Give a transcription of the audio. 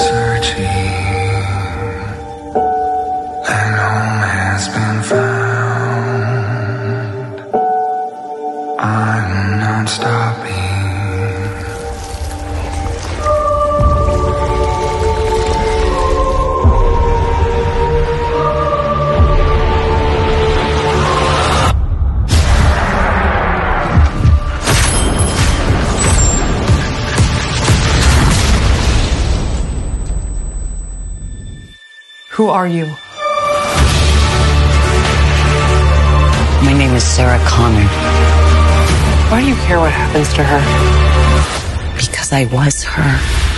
searching, and home has been found. I'm not stopping. Who are you? My name is Sarah Connor. Why do you care what happens to her? Because I was her.